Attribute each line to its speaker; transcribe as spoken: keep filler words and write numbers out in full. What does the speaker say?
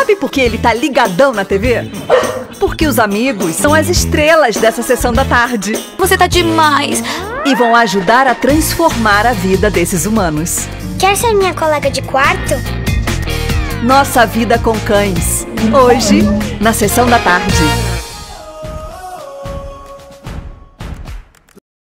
Speaker 1: Sabe por que ele tá ligadão na T V? Porque os amigos são as estrelas dessa sessão da tarde.
Speaker 2: Você tá demais.
Speaker 1: E vão ajudar a transformar a vida desses humanos.
Speaker 3: Quer ser minha colega de quarto?
Speaker 1: Nossa Vida com Cães. Hoje, na sessão da tarde.